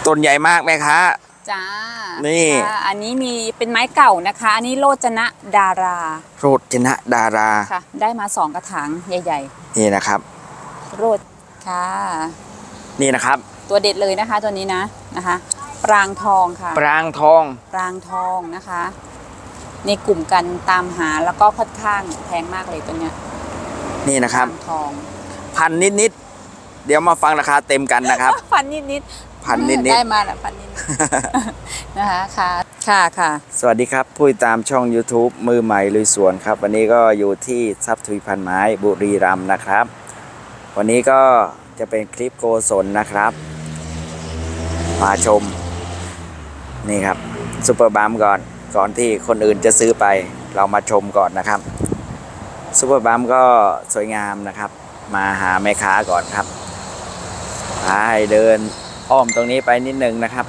ต้นใหญ่มากแม่ค้าจ้านี่อันนี้มีเป็นไม้เก่านะคะอันนี้โรจนะดาราโรจนะดาราค่ะได้มา2 กระถางใหญ่ๆนี่นะครับโรจค่ะนี่นะครับตัวเด็ดเลยนะคะตัวนี้นะคะปรางทองค่ะปรางทองนะคะในกลุ่มกันตามหาแล้วก็ค่อนข้างแพงมากเลยตัวเนี้ยนี่นะครับทองพันนิดเดี๋ยวมาฟังราคาเต็มกันนะครับพันนิดได้มาแล้วพันนิดนะคะค่ะสวัสดีครับผู้ติดตามช่อง YouTube มือใหม่ลุยสวนครับวันนี้ก็อยู่ที่ทรัพย์ทวีพันไม้บุรีรัมย์นะครับวันนี้ก็จะเป็นคลิปโกศลนะครับมาชมนี่ครับซุปเปอร์บัมก่อนที่คนอื่นจะซื้อไปเรามาชมก่อนนะครับซุปเปอร์บัมก็สวยงามนะครับมาหาแม่ค้าก่อนครับให้เดินอ้อมตรงนี้ไปนิดนึงนะครับ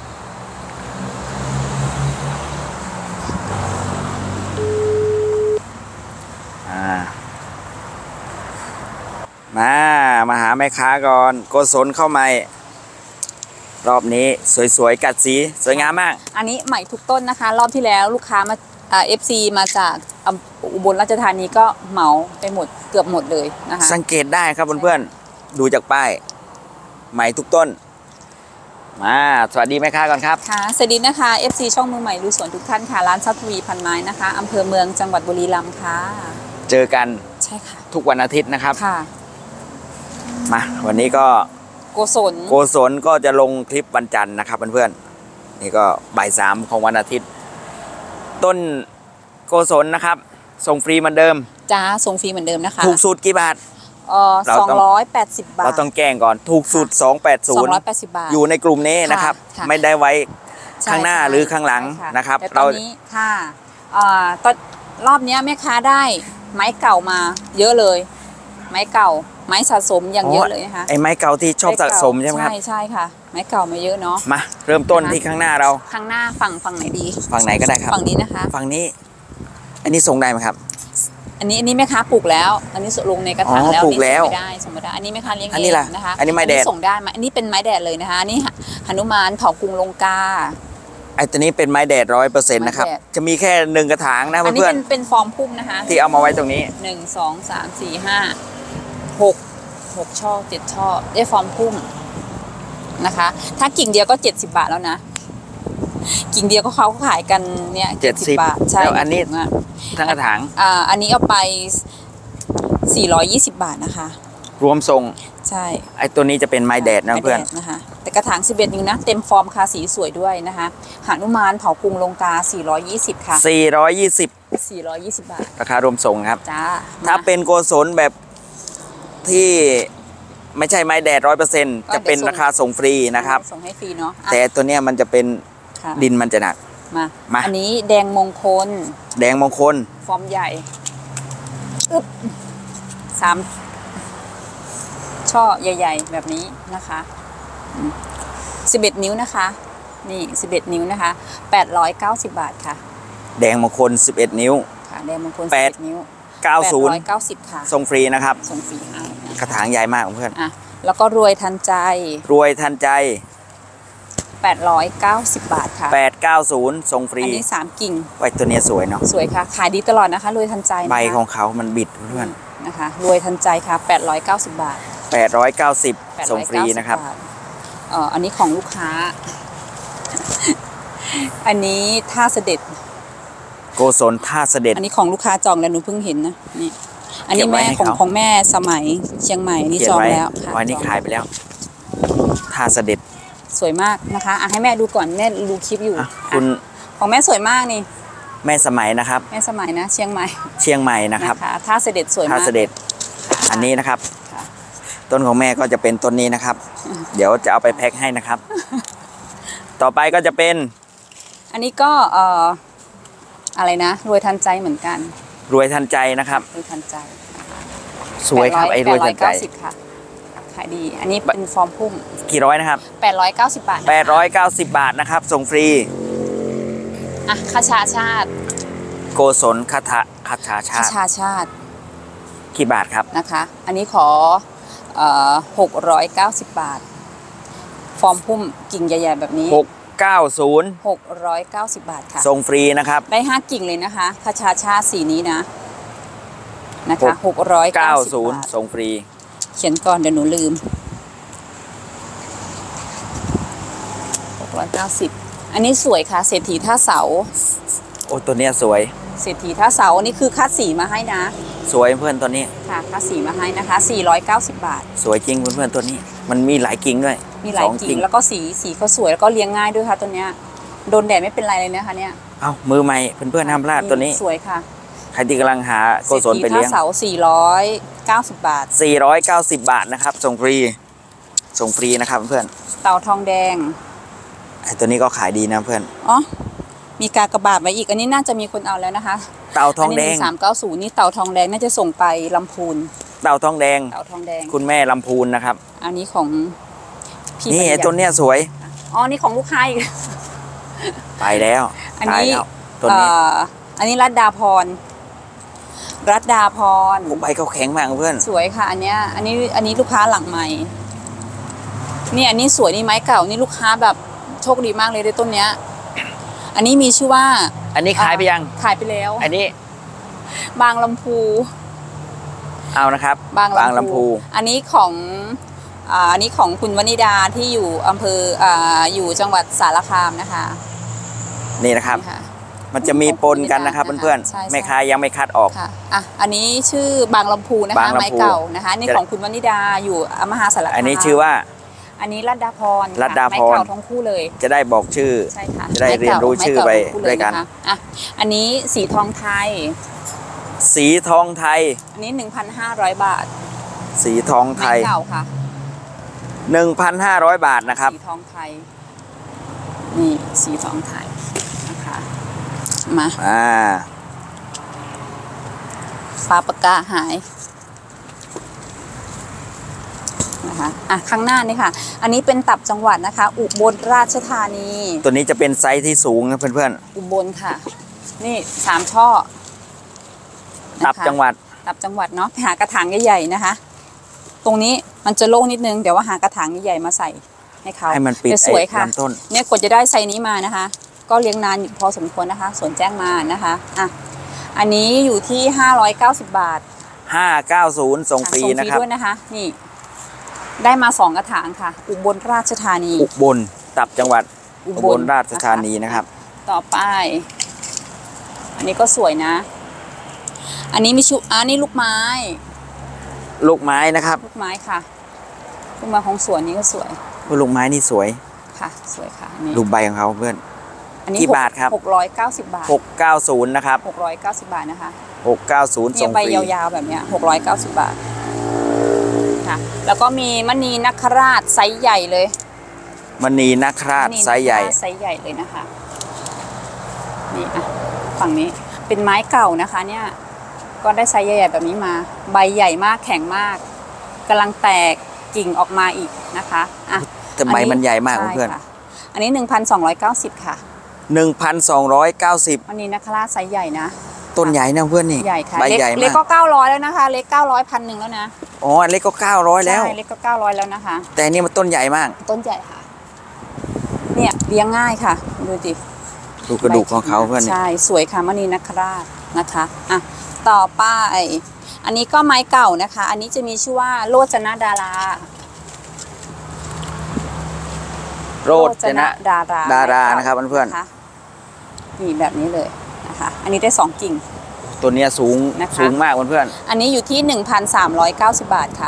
มาหาแม่ค้าก่อนโกศลเข้ามารอบนี้สวยๆกัดสีสวยงามมากอันนี้ใหม่ทุกต้นนะคะรอบที่แล้วลูกค้ามาFC มาจากอุบลราชธานีก็เหมาไปหมดเกือบหมดเลยนะคะสังเกตได้ครับเพื่อนๆดูจากป้ายใหม่ทุกต้นมาสวัสดีแม่ค้าก่อนครับค่ะสวัสดีนะคะ FC ช่องมือใหม่ลุยสวนทุกท่านค่ะร้านทรัพย์ทวีพันไม้นะคะอำเภอเมืองจังหวัดบุรีรัมย์ค่ะเจอกันใช่ค่ะทุกวันอาทิตย์นะครับค่ะมาวันนี้ก็โกศลก็จะลงคลิปวันจันทร์นะครับเพื่อนๆนี่ก็บ่าย 3ของวันอาทิตย์ต้นโกศลนะครับส่งฟรีเหมือนเดิมจ้าส่งฟรีเหมือนเดิมนะคะถูกสูตรกี่บาท 280 บาทเราต้องแจ้งก่อนถูกสูตร 280 บาทอยู่ในกลุ่มนี้นะครับไม่ได้ไว้ข้างหน้าหรือข้างหลังนะครับเรานี้ค่ะตอนรอบนี้แม่ค้าได้ไม้เก่ามาเยอะเลยไม้เก่าไม้สะสมอย่างเยอะเลยนะคะไอ้ไม้เก่าที่ชอบสะสมใช่ไหมครับใช่ค่ะไม้เก่ามาเยอะเนาะมาเริ่มต้นที่ข้างหน้าเราข้างหน้าฝั่งไหนดีฝั่งไหนก็ได้ครับฝั่งนี้นะคะฝั่งนี้อันนี้ส่งได้ไหมครับอันนี้แม่ค้าปลูกแล้วอันนี้ลงในกระถางแล้วปลูกแล้วส่งไม่ได้อันนี้แม่ค้าเลี้ยงเองนะคะอันนี้ไม้แดดส่งได้ไหมอันนี้เป็นไม้แดดเลยนะคะอันนี้หนุมานเผากรุงลงกาไอ้ตัวนี้เป็นไม้แดด100%นะครับจะมีแค่1กระถางนะเพื่อนอันนี้เป็นฟอร์มพุ่มนะคะที่เอามาไว้ตรงนี้ 1 2 3 4 5 6 ช่อ7 ช่อได้ฟอร์มพุ่มนะคะถ้ากิ่งเดียวก็70 บาทแล้วนะกิ่งเดียวก็เขาขายกันเนี่ย70 บาทใช่แล้วอันนี้ทั้งกระถางอันนี้เอาไป420 บาทนะคะรวมส่งใช่ไอ้ตัวนี้จะเป็นไม้แดดนะเพื่อนนะคะแต่กระถาง11นิ้วนะเต็มฟอร์มค่ะสีสวยด้วยนะคะหนุมานเผากรุงลงกา420ค่ะ420 บาทราคารวมส่งครับจ้าถ้าเป็นโกศลแบบที่ไม่ใช่ไม้แดด100%จะเป็นราคาส่งฟรีนะครับส่งให้ฟรีเนาะแต่ตัวเนี้ยมันจะเป็นดินมันจะหนักมาอันนี้แดงมงคลฟอร์มใหญ่3 ช่อใหญ่ๆแบบนี้นะคะ11 นิ้วนะคะนี่11 นิ้วนะคะ890 บาทค่ะแดงมงคล11 นิ้วค่ะแดงมงคล11 นิ้ว890ค่ะส่งฟรีนะครับส่งฟรีกระถางใหญ่มากเพื่อนแล้วก็รวยทันใจ890 บาทค่ะ 890ส่งฟรีอันนี้3 กิ่งไว้ตัวนี้สวยเนาะสวยค่ะขายดีตลอดนะคะรวยทันใจใบของเขามันบิดเพื่อนนะคะรวยทันใจค่ะ890 บาท 890ส่งฟรีนะครับอันนี้ของลูกค้าอันนี้ท่าเสด็จโกศลท่าเสด็จอันนี้ของลูกค้าจองแล้วหนูเพิ่งเห็นนะนี่อันนี้แม่ของแม่สมัยเชียงใหม่นี่จองแล้วค่ะวันนี้ขายไปแล้วท่าเสด็จสวยมากนะคะให้แม่ดูก่อนแม่ดูคลิปอยู่คุณของแม่สวยมากนี่แม่สมัยนะครับแม่สมัยนะเชียงใหม่นะครับท่าเสด็จสวยมากท่าเสด็จอันนี้นะครับต้นของแม่ก็จะเป็นต้นนี้นะครับเดี๋ยวจะเอาไปแพ็คให้นะครับต่อไปก็จะเป็นอันนี้ก็อะไรนะรวยทันใจเหมือนกันรวยทันใจนะครับรวยทันใจสวยครับไอ้รวยทันใจค่ะขายดีอันนี้เป็นฟอร์มพุ่มกี่ร้อยนะครับ 890 บาท 890 บาทนะครับส่งฟรีคชาชาติโกศลคชาชาติกี่บาทครับนะคะอันนี้ขอ690 บาทฟอร์มพุ่มกิ่งใหญ่ๆแบบนี้ 690 690 บาทค่ะส่งฟรีนะครับได้5กิ่งเลยนะคะคาชาชาสีนี้นะคะ690 บาท 90ส่งฟรีเขียนก่อนเดี๋ยวหนูลืม690อันนี้สวยค่ะเศรษฐีท่าเสาโอ้ตัวเนี้ยสวยเศรษฐีท่าเสาอันนี้คือคัดสีมาให้นะสวยเพื่อนตัวนี้ค่ะคัดสีมาให้นะคะ490 บาทสวยจริงเพื่อนๆตัวนี้ มันมีหลายกิ่งด้วยมีหลาย 2 กิ่งแล้วก็สีเขาสวยแล้วก็เลี้ยงง่ายด้วยค่ะตัวเนี้ยโดนแดดไม่เป็นไรเลยนะคะเนี่ยเอ้ามือใหม่เพื่อนๆห้ามพลาดตัวนี้สวยค่ะใครที่กำลังหาโกศลไปเลี้ยงศรษฐีท่าเสา490 บาท 490 บาทนะครับส่งฟรีส่งฟรีนะครับเพื่อนเต่าทองแดงไอตัวนี้ก็ขายดีนะเพื่อนอ๋อมีกากบาทไว้อีกอันนี้น่าจะมีคนเอาแล้วนะคะเต่าทองแดง 390นี่เต่าทองแดงน่าจะส่งไปลำพูนเต่าทองแดงเต่าทองแดงคุณแม่ลำพูนนะครับอันนี้ของพี่นี่ปริญไอญาตัวเนี้ยสวยอ๋อนี่ของลูกค้าอีกไปแล้วอันตายนี้แล้วตัวนี้อันนี้รัตดาพรใบเขาแข็งมากเพื่อนสวยค่ะ อันนี้ลูกค้าหลังใหม่นี่อันนี้สวยนี่ไม้เก่านี่ลูกค้าแบบโชคดีมากเลยในต้นเนี้ยอันนี้มีชื่อว่าอันนี้ขายไปยังขายไปแล้วอันนี้บางลำพูเอานะครับบางลำพูอันนี้ของคุณวนิดาที่อยู่อำเภออยู่จังหวัดสารคามนะคะนี่นะครับนี่ค่ะมันจะมีปนกันนะครับของคุณเพื่อนใช่ๆแม่ค้ายังไม่คัดออกค่ะอันนี้ชื่อบางลำพูนะบาคะงลำพูไม้เก่านะคะนี่ของคุณวนิดาอยู่มหาสารคามอันนี้ชื่อว่าอันนี้รัตดาพรค่ะรัตดาพรไม้เก่าทั้งคู่เลยจะได้บอกชื่อใช่ค่ะจะได้เรียนรู้ชื่อไปด้วยกันอันนี้สีทองไทยสีทองไทยอันนี้ 1,500 บาทสีทองไทไม้ยเก่าค่ะ 1,500 บาทนะครับสีทองไทยนี่สีทองไทยนะคะมาปลาปากกาหายนะคะข้างหน้านี่ค่ะ อันนี้เป็นตับจังหวัดนะคะ อุบลราชธานีตัวนี้จะเป็นไซส์ที่สูงนะเพื่อนอุบลค่ะ นี่3 ช่อๆตับจังหวัดตับจังหวัดเนาะหากระถางใหญ่ๆนะคะ ตรงนี้มันจะโล่งนิดนึงเดี๋ยวว่าหากระถางใหญ่ๆมาใส่ให้เขาให้มันปิดแต่สวยค่ะลำต้นเนี่ยกว่าจะได้ไซส์นี้มานะคะ ก็เลี้ยงนานอยู่พอสมควรนะคะสวนแจ้งมานะคะอันนี้อยู่ที่590 บาท 590ส่งฟรีนะครับด้วยนะคะนี่ได้มา2 กระถางค่ะ อุบลราชธานีอุบลตับจังหวัดอุบลราชธานีนะครับต่อไป อันนี้ก็สวยนะ อันนี้มีอันนี้ลูกไม้ลูกไม้นะครับลูกไม้ค่ะลูกไม้ของสวนนี้ก็สวยลูกไม้นี่สวยค่ะสวยค่ะนี่ลูกใบของเขาเพื่อนอันนี้กี่บาทครับ 690 บาท 690นะครับ 690 บาทนะคะ 690 เนี่ส่ยงใบฟรียาวๆแบบเนี้ย690 บาทค่ะแล้วก็มีมณีนคราชไซส์ใหญ่เลยมณีนาคราชไซส์ใหญ่ไซส์ใหญ่เลยนะคะนี่ฝั่งนี้เป็นไม้เก่านะคะเนี่ยก็ได้ไซส์ใหญ่ๆแบบนี้มา ใบใหญ่มากแข็งมากกำลังแตกกิ่งออกมาอีกนะคะแต่ใบมันใหญ่มากเพื่อนใช่ค่ะอันนี้ 1,290 ค่ะ 1,290 อันนี้นคราชไซส์ใหญ่นะต้นใหญ่นะเพื่อนนี่ใหญ่ค่ะใบใหญ่เล็มากก็900แล้วนะคะเล็ก900 1,000แล้วนะอ๋อเล็กก็900แล้วใช่เล็กก็900แล้วนะคะแต่นี่มันต้นใหญ่มากต้นใหญ่ค่ะเนี่ยเลี้ยงง่ายค่ะดูดิดูกระดูกของเขาเพื่อนนี่ใช่สวยค่ะมณีนคราชนะคะต่อไปอันนี้ก็ไม้เก่านะคะ อันนี้จะมีชื่อว่าโรจนดาราโรจนะดารานะครับเพื่อนนี่แบบนี้เลยนะคะอันนี้ได้2 กิ่งตัวเนี้ยสูงนะคะสูงมากเพื่อนอันนี้อยู่ที่ 1,390 บาทค่ะ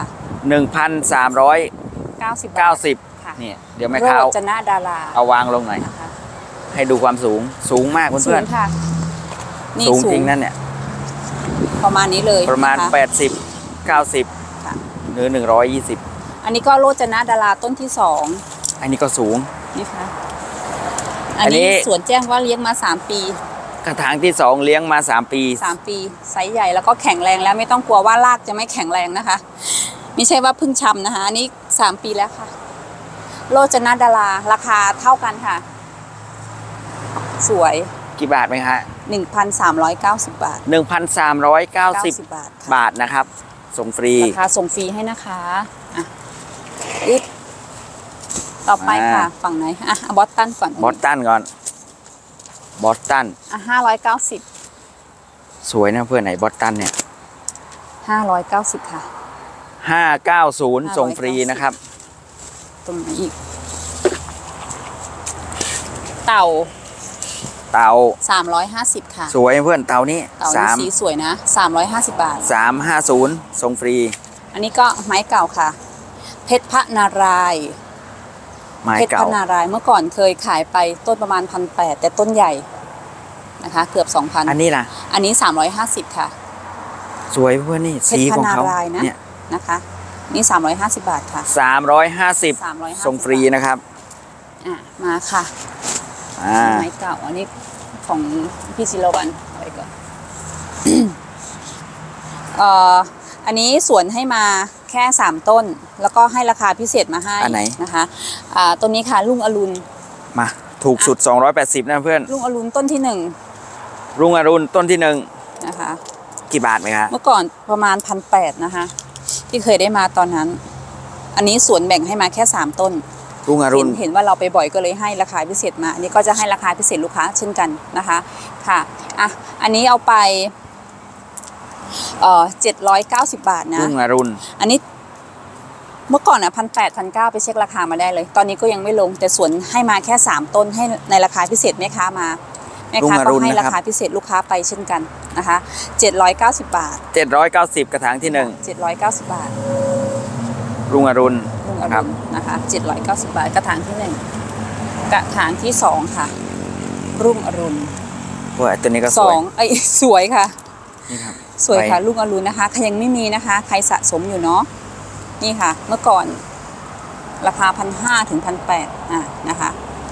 1,390 ค่ะนี่เดี๋ยวแม่โรค้าจนดาราเอาวางลงหน่อยนะคะให้ดูความสูงสูงมากสูเพื่อนงค่ะนี่สูงจริงนั่นเนี่ยประมาณนี้เลยประมาณนค 80 90 ค่ะหรือ120 อันนี้ก็โรจนดาราต้นที่2 อันนี้ก็สูงนี่ค่ะอัอันนนี้นี้สวนแจ้งว่าเลี้ยงมา3 ปีกระถางที่2เลี้ยงมา3 ปี 3 ปีไซส์ใหญ่แล้วก็แข็งแรงแล้วไม่ต้องกลัวว่ารากจะไม่แข็งแรงนะคะไม่ใช่ว่าเพิ่งชำนะคะอันนี้3 ปีแล้วค่ะ โรจนดาราราคาเท่ากันค่ะ สวยกี่บาทไหมฮะ 1,390 บาท 1,390 บาทค่ะบาทนะครับ ส่งฟรีราคาส่งฟรีให้นะคะอึ๊บต่อไปค่ะ ฝั่งไหนอ่ะบอสตันก่อนบอสตันก่อนบอสตันอ่ะ590 สวยนะเพื่อนไหนบอสตันเนี่ย 590ค่ะ 590ส่งฟรีนะครับตรงไหนอีกเต่าเตา 350ค่ะสวยเพื่อนเตานี้เต่านี่สีสวยนะ350 บาท 350ส่งฟรีอันนี้ก็ไม้เก่าค่ะ เพชรพระนารายณ์ไม้เพชรพเก่าระนารายณ์เมื่อก่อนเคยขายไปต้นประมาณ 1,800 แต่ต้นใหญ่นะคะ เกือบ 2,000 อันนี้ล่ะอันนี้350ค่ะสวยเพื่อนนี่เพชสีรพของระนาเขารายณ์นะเนี่ยนะคะนี่350 บาทค่ะ 350ส่งฟรีนะครับมาค่ะอ่าไม้เก่าอันนี้ของพี่จิรวรรณไปก่อน อันนี้สวนให้มาแค่3ต้น แล้วก็ให้ราคาพิเศษมาให้อันไหนนะคะต้นนี้ค่ะลุงอรุณมาถูกสุด280นะเพื่อนลุงอรุณต้นที่รุ่งอรุณต้นที่1 1นะคะกี่บาทไหมคะเมื่อก่อนประมาณ 1,800นะคะที่เคยได้มาตอนนั้น อันนี้สวนแบ่งให้มาแค่3ต้นรุ่งอรุณเห็นว่าเราไปบ่อยก็เลยให้ราคาพิเศษมา อันนี้ก็จะให้ราคาพิเศษลูกค้าเช่นกันนะคะค่ะอ่ะอันนี้เอาไป790 บาทนะรุ่งอรุณอันนี้เมื่อก่อนอ่ะ1,800 1,900ไปเช็คราคามาได้เลย ตอนนี้ก็ยังไม่ลงแต่สวนให้มาแค่3ต้นให้ในราคาพิเศษแม่ค้ามาแม่ค้าก็ให้ราคาพิเศษลูกค้าไปเช่นกันนะคะ790 บาท 790กระถางที่ 790 บาท 1รุ่งอรุณลุงอครัรุบณนะคะ790 บาทกระถางที่1กระถางที่2ค่ะรุ่งอรุณว่าตัวนี้ก็สวย 2ไอ้สวยค่ะนี่ครับสวยค่ะไปลุงอรุณนะคะใครยังไม่มีนะคะใครสะสมอยู่เนาะนี่ค่ะ เมื่อก่อนราคา 1,500 ถึง 1,800นะคะ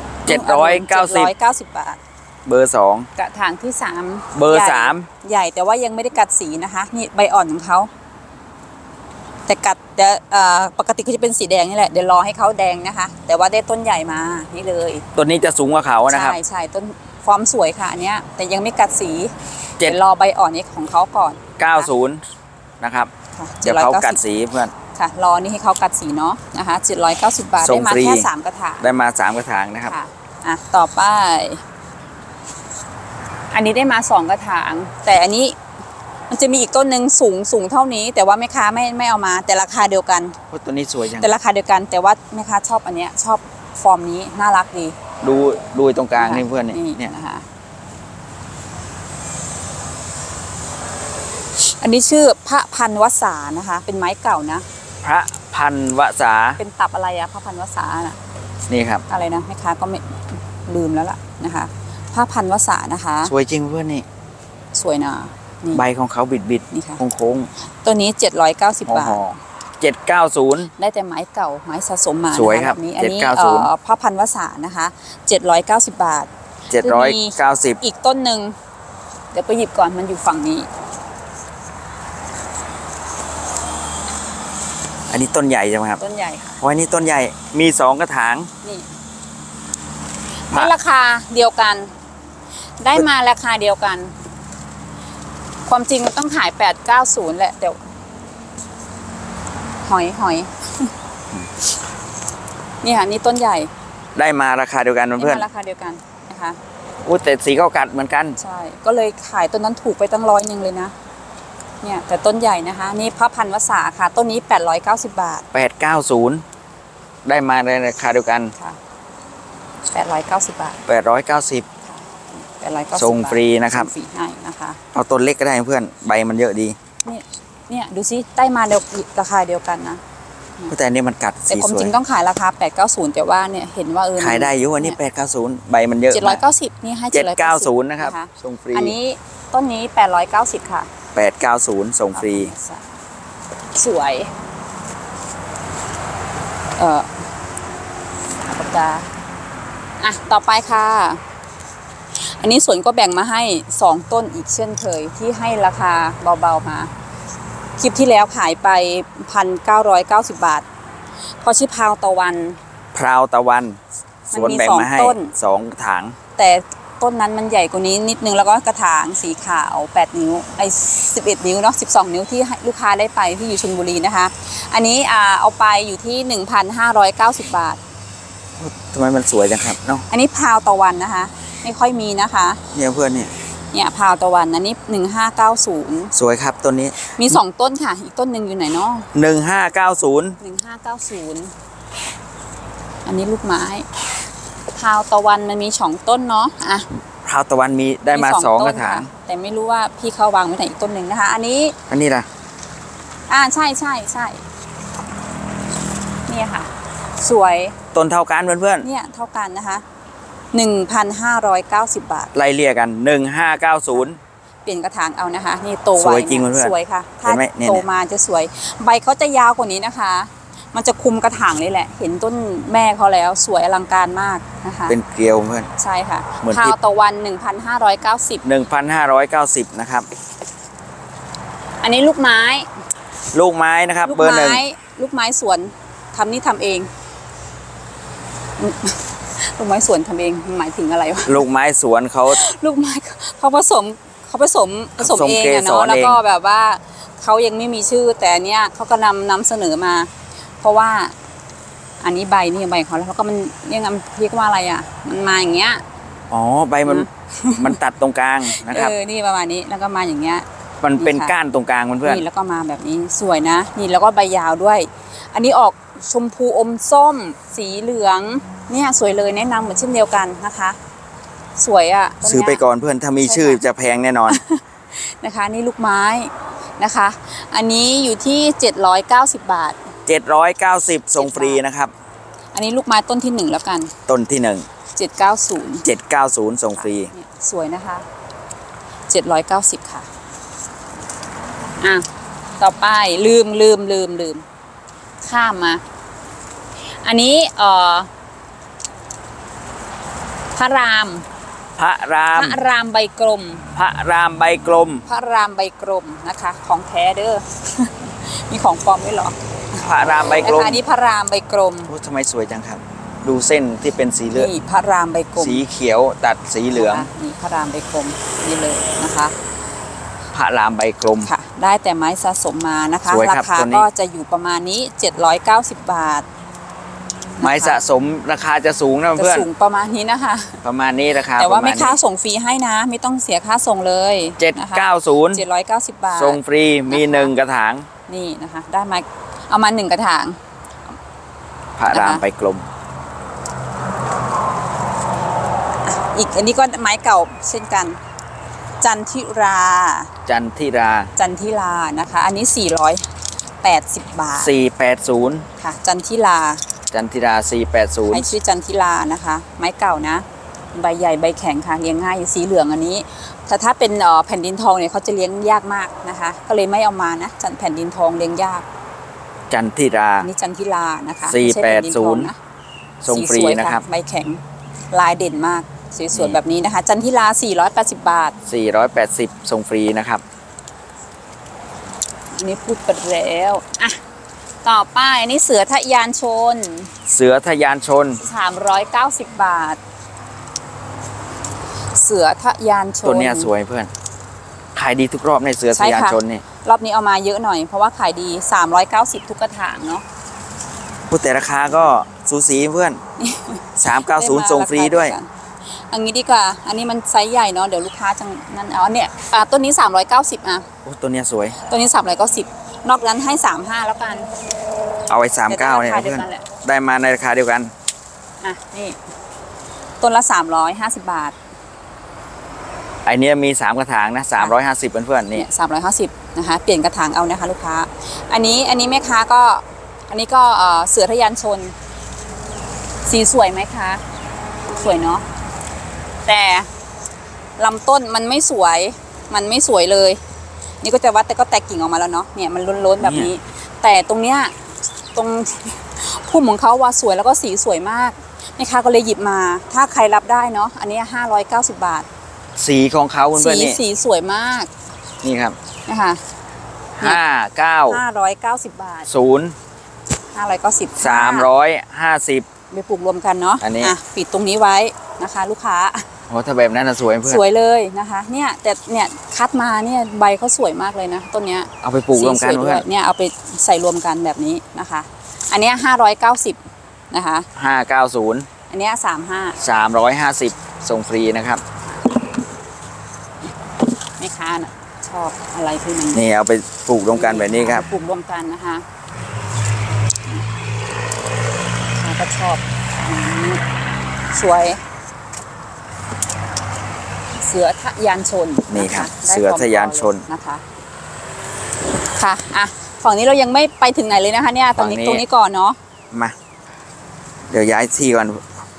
790 บาทเบอร์ 2 กระถางที่3 เบอร์ใหญ่ 3 ใหญ่แต่ว่ายังไม่ได้กัดสีนะคะนี่ใบอ่อนของเขาแต่กัดแต่ปกติก็จะเป็นสีแดงนี่แหละเดี๋ยวรอให้เขาแดงนะคะ แต่ว่าได้ต้นใหญ่มานี่เลยตัวนี้จะสูงกว่าเขานะครับใช่ต้นฟอร์มสวยค่ะอันเนี้ยแต่ยังไม่กัดสีเดี๋ยวรอใบอ่อนนี้ของเขาก่อน 90นะครับค่ะเดี๋ยวเขากัดสีเพื่อนค่ะรอนี่ให้เขากัดสีเนาะนะคะ790 บาทส่ได้งมาฟรีแค่3กระถางได้มา3กระถางนะครับค่ะอ่ะต่อไป อันนี้ได้มา2กระถาง แต่อันนี้มันจะมีอีกต้นหนึ่งสูงเท่านี้ แต่ว่าแม่ค้าไม่เอามาแต่ราคาเดียวกันเพราะตัวนี้สวยจังแต่ราคาเดียวกัน แต่ว่าแม่ค้าชอบอันเนี้ยชอบฟอร์มนี้น่ารักดีดูตรงกลางนี่เพื่อนนี่นี่เนี่ยนะคะอันนี้ชื่อพระพันวสานะคะ เป็นไม้เก่านะพระพันวษาเป็นตับอะไรอะพระพันวสาน่ะนี่ครับอะไรนะแม่ค้าก็ไม่ลืมแล้วล่ะนะคะพระพันวสานะคะสวยจริงเพื่อนนี่สวยนะนี่ใบของเขาบิดนี่ค่ะโค้งตัวนี้790 ๆบาทห่อ790 ได้แต่ไม้เก่าไม้สะสมมาสวยครับแบบนี้อันนี้ 790 พระพันวสานะคะ790 บาท 790 อีกต้นหนึ่งเดี๋ยวไปหยิบก่อนมันอยู่ฝั่งนี้อันนี้ต้นใหญ่ใช่ไหมครับต้นใหญ่ค่ะเพราะอันนี้ต้นใหญ่มี2กระถางนี่มาได้ราคาเดียวกัน ได้มาราคาเดียวกัน ความจริงมันต้องขาย890แหละเดี๋ยวหอย นี่ค่ะนี่ต้นใหญ่ได้มาราคาเดียวกันนี่เพื่อนมาราคาเดียวกันนะคะๆอู้แต่สีเขากัดเหมือนกันใช่ ก็เลยขายต้นนั้นถูกไปตั้ง100เลยนะ เนี่ยแต่ต้นใหญ่นะคะ นี่พระพันวษาค่ะ ต้นนี้890 บาท 890 ได้มาในราคาเดียวกันค่ะ890 บาท 890 890 ส่งฟรีนะครับส่งฟรีให้นะคะเอาต้นเล็กก็ได้เพื่อนใบมันเยอะดีเนี่ยดูซิได้มาเดียวราคาเดียวกันนะแต่อันนี้มันกัดแต่สีความสวจยริงต้องขายราคา890แต่ว่าเนี่ยเห็นว่าขายได้อยู่อันนี้890ใบมันเยอะมาก 790นี่ให้ 790นะครับส่งฟรีอันนี้ต้นนี้890ค่ะ 890ส่งฟรีสวยปากกาอ่ะต่อไปค่ะ อันนี้สวนก็แบ่งมาให้2ต้นอีกเช่นเคยที่ให้ราคาเบาๆมาคลิปที่แล้วขายไป 1,990 บาทพอชื่อพาวตะวันพราวตะวันสวนแบ่งมาให้มันมี2ต้น 2 ถางแต่ต้นนั้นมันใหญ่กว่านี้นิดนึงแล้วก็กระถางสีขาว8นิ้ว11นิ้วเนาะ12 นิ้วที่ลูกค้าได้ไปที่อยู่ชลบุรีนะคะอันนี้เอาไปอยู่ที่ 1,590 บาททำไมมันสวยจังครับเนาะอันนี้พราวตะวันนะคะ ไม่ค่อยมีนะคะเนี่ยเพื่อนเนี่ยเนี่ยพราวตะวันอันนี้1590 สวยครับต้นนี้มี2ต้นค่ะอีกต้นหนึ่งอยู่ไหนเนาะ 1590 อันนี้ลูกไม้พราวตะวันมันมี2ต้นเนาะอ่ะพราวตะวันมีได้มา2กระถางแต่ไม่รู้ว่าพี่เขาวางไว้ไหนอีกต้นหนึ่งนะคะ อันนี้ล่ะใช่เนี่ยค่ะสวยต้นเท่ากันเพื่อนๆเนี่ยเท่ากันนะคะ1,590 บาทไล่เลี่ยกัน1590 เปลี่ยนกระถางเอานะคะนี่โตไวสวยจริงเพื่อนๆสวยค่ะถ้าเห็นไหมเนี่ยโตมาจะสวยใบเขาจะยาวกว่านี้นะคะ มันจะคุมกระถางเลยแหละ เห็นต้นแม่เขาแล้วสวยอลังการมากนะคะเป็นเกลียวเพื่อนใช่ค่ะเหมือนพราวตะวัน 1,590นะครับอันนี้ลูกไม้นะครับเบอร์1 ลูกไม้สวนทำนี่ทำเอง ลูกไม้สวนทำเองหมายถึงอะไรวะลูกไม้สวนเขาลูกไม้เขาผสมเองอะเนาะแล้วก็แบบว่าเขายังไม่มีชื่อแต่เนี้ยเขาก็นำเสนอมา เพราะว่าอันนี้ใบเขาแล้วเขาก็มันเรียกว่าอะไรอ่ะมันมาอย่างเงี้ยอ๋อใบมันตัดตรงกลางนะครับนี่ประมาณนี้แล้วก็มาอย่างเงี้ยมันเป็นก้านตรงกลางเพื่อนนี่แล้วก็มาแบบนี้สวยนะนี่แล้วก็ใบยาวด้วยอันนี้ออกชมพูอมส้มสีเหลืองเนี่ยสวยเลยแนะนำเหมือนเช่นเดียวกันนะคะสวยอ่ะซื้อไปก่อนเพื่อนถ้ามีชื่อจะแพงแน่นอนนะคะนี่ลูกไม้นะคะอันนี้อยู่ที่790 บาท 790ส่งฟรีนะครับอันนี้ลูกไม้ต้นที่1แล้วกันต้นที่ 790 ส่งฟรีสวยนะคะ790ค่ะต่อไปลืมข้ามมาอันนี้พระรามใบกลมพระรามใบกลมนะคะของแท้เด้อ มีของปลอมด้วยเหรอพระรามใบกลมอันนี้พระรามใบกลมโอ้ทำไมสวยจังครับดูเส้นที่เป็นสีเหลืองนี่พระรามใบกลมสีเขียวตัดสีเหลืองนี่พระรามใบกลมนี่เลยนะคะพระรามใบกลมค่ะได้แต่ไม้สะสมมานะคะราคาก็จะอยู่ประมาณนี้790 บาทไม้สะสมราคาจะสูงนะเพื่อนจะสูงประมาณนี้นะคะประมาณนี้ราคาแต่ว่าไม่ค่าส่งฟรีให้นะไม่ต้องเสียค่าส่งเลย790 บาทส่งฟรีมี1กระถางนี่นะคะได้มาเอามา1กระถางพระรามใบกลมอีกอันนี้ก็ไม้เก่าเช่นกันจันทิรานะคะอันนี้480 บาท 480 ค่ะจันทิรา 480 ให้ชื่อจันทิรานะคะไม้เก่านะใบใหญ่ใบแข็งค่ะเลี้ยงง่ายสีเหลืองอันนี้ถ้าเป็นแผ่นดินทองเนี่ยเขาจะเลี้ยงยากมากนะคะก็เลยไม่เอามานะแผ่นดินทองเลี้ยงยากจันทิรานี่จันทิรานะคะ 480ส่งฟรีนะครับใบแข็งลายเด่นมากสวยๆแบบนี้นะคะจันทิรา480 บาท 480ส่งฟรีนะครับอันนี้พูดไปแล้วต่อไปอันนี้เสือทะยานชน390 บาทเสือทะยานชนตัวเนี้ยสวยเพื่อนขายดีทุกรอบในเสือทะยานชนนี่รอบนี้เอามาเยอะหน่อยเพราะว่าขายดี390ทุกกระถางเนาะพูดแต่ราคาก็สูสีเพื่อน390ส่งฟรีด้วยอันนี้ดีกว่าอันนี้มันไซส์ใหญ่เนาะเดี๋ยวลูกค้าจังนั่นเอาเนี่ยต้นนี้390 โอ้ตัวเนี้ยสวยตัวนี้390นอกนั้นให้35แล้วกันเอาไว้39เนี่ยเพื่อนได้มาในราคาเดียวกันนี่ต้นละ350 บาทไอเนี้ยมี3กระถางนะ350เพื่อนๆนี่ 350นะคะเปลี่ยนกระถางเอานะคะลูกค้าอันนี้แม่ค้าก็อันนี้ก็เสือทะยานชนสีสวยไหมคะสวยเนาะแต่ลำต้นมันไม่สวยเลยนี่ก็จะวัดแต่ก็แตกกิ่งออกมาแล้วเนาะเนี่ยมันล้นๆแบบนี้แต่ตรงเนี้ยตรงพุ่มของเขาว่าสวยแล้วก็สีสวยมากแม่ค้าก็เลยหยิบมาถ้าใครรับได้เนาะอันนี้590 บาทสีของเขาเพื่อนๆนี่สีสวยมากนี่ครับนะคะ590 บาท590 350 ไปปลูกรวมกันเนาะปิดตรงนี้ไว้นะคะลูกค้าโอ้ถ้าแบบนั้นสวยเพื่อนสวยเลยนะคะเนี่ยแต่เนี่ยคัดมาเนี่ยใบเขาสวยมากเลยนะต้นเนี้ยเอาไปปลูกรวมกันเพื่อนเนี่ยเอาไปใส่รวมกันแบบนี้นะคะอันนี้590 นะคะ 590 อันเนี้ย35 350ส่งฟรีนะครับแม่ค้าน่ะชอบอะไรที่มันนี่เอาไปปลูกรวมกันแบบนี้ครับปลูกรวมกันนะคะเขาก็ชอบสวย เสือทะยานชนนี่ครับได้เสือทะยานชนนะคะค่ะอ่ะฝั่งนี้เรายังไม่ไปถึงไหนเลยนะคะเนี่ยตรงนี้ก่อนเนาะมา เดี๋ยวย้ายที่ก่อน